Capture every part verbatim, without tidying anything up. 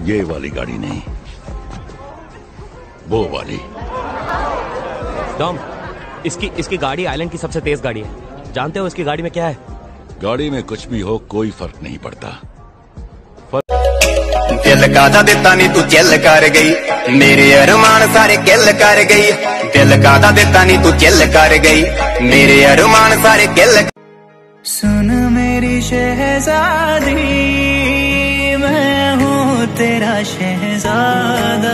ये वाली गाड़ी नहीं, वो वाली। टॉम, इसकी इसकी गाड़ी आइलैंड की सबसे तेज गाड़ी है। जानते हो इसकी गाड़ी में क्या है? गाड़ी में कुछ भी हो कोई फर्क नहीं पड़ता। दिल कादा देता नी तू चिल कर गई, मेरे अरमान सारे किल कर गई। दिल कादा देता नी तू चिल कर गई, मेरे अरमान सारे किल। सुन मेरी शहजादी, मैं हूँ तेरा शहजादा,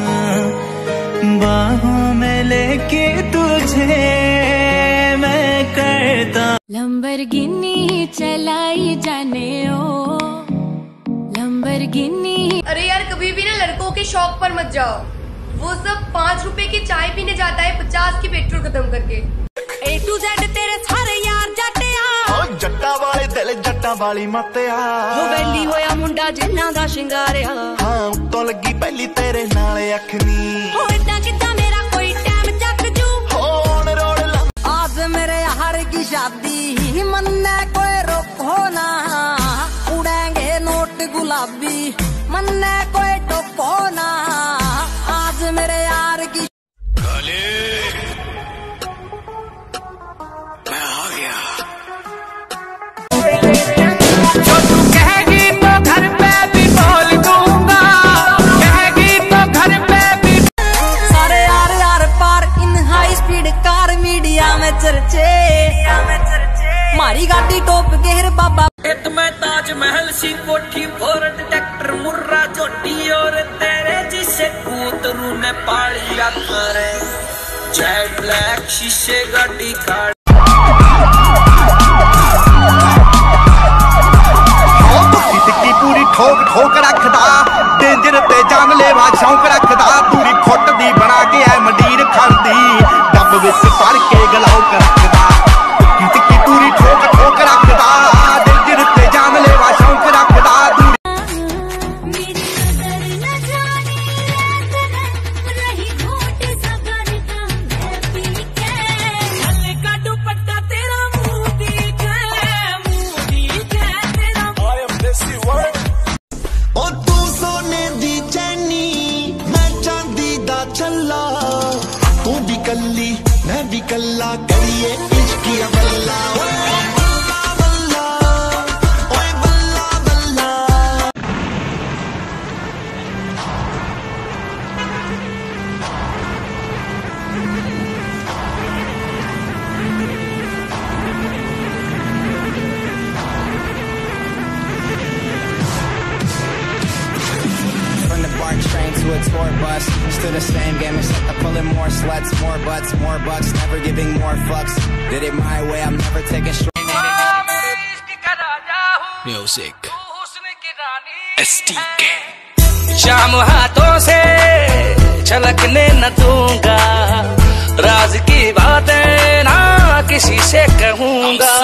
बाहों में लेके तुझे मैं करता। लंबरगिनी चलाई जाने ओ, लंबरगिनी। अरे यार कभी भी ना लड़कों के शौक पर मत जाओ। वो सब पाँच रुपए की चाय पीने जाता है पचास की पेट्रोल खत्म करके। ए टू जेड तेरे सारे यार जट्टे आ, जट्टा वाले दिल जट्टा वाली मात्या। वो वैली होया मुंडा जिन्ना दा शिंगारिया। हाँ तो लगी पहली तेरे नाले अखनी। हो इतना कितना मेरा कोई टाइम चक जू। होन रोड आज मेरे हर की शादी, मन में कोई रोको ना। उड़ेंगे नोट गुलाबी, मन में कोई टोको ना। आज मेरे यार की मारी गाड़ी टॉप गेर बाबा। एक मैं ताजमहल सी कोठी, फोर्ड ट्रैक्टर मुर्रा चोटी, और तेरे जिसे कूतरू ने पाली करे। जेट ब्लैक शीशे गाड़ी कार। पूरी ठोक ठोक रखदा, डेंजर ते जानलेवा शौक रखदा। पूरी खुट दी बना के ऐ मंडीर खांदी, डब विच भर के गलाओ रखदा। टिक्की पूरी ठोक ठोक रखदा, डेंजर ते जानलेवा शौक रखदा। मैं भी कल्ला करिए इश्किया बल्ला, बल्ला बल्ला, ओए बल्ला बल्ला। From the BART train to a tour bus, still the same game except I'm pulling more sluts, more butts, more bucks, never giving more fucks. Did it my way, I'm never taking short. Music S T K। शाम हाथों से छलकने न दूंगा, राज की बातें ना किसी से कहूँगा।